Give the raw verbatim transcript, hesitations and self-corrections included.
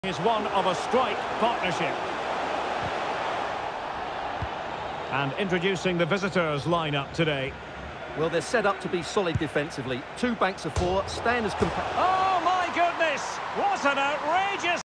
Is one of a strike partnership. And introducing the visitors lineup today. Well, they're set up to be solid defensively. Two banks of four, stand as compact. Oh my goodness! What an outrageous